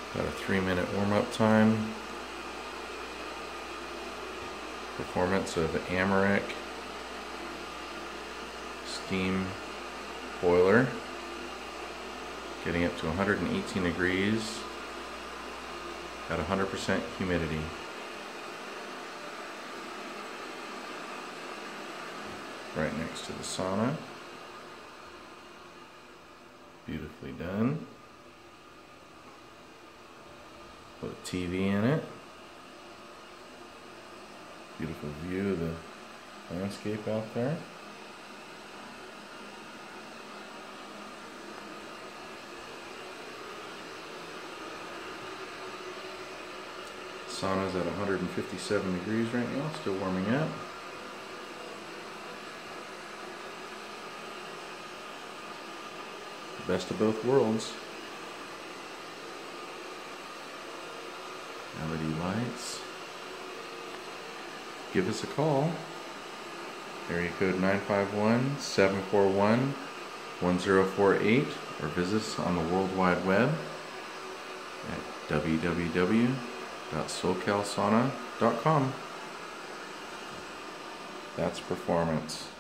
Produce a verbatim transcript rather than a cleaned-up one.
Got a three minute warm-up time. Performance of the Amerec steam boiler, getting up to one hundred eighteen degrees at one hundred percent humidity. Right next to the sauna. Beautifully done. Put a T V in it. Beautiful view of the landscape out there. Sauna's at one hundred fifty-seven degrees right now, still warming up. Best of both worlds. L E D lights. Give us a call. Area code nine five one, seven four one, one zero four eight, or visit us on the World Wide Web at w w w dot socal sauna dot com. That's performance.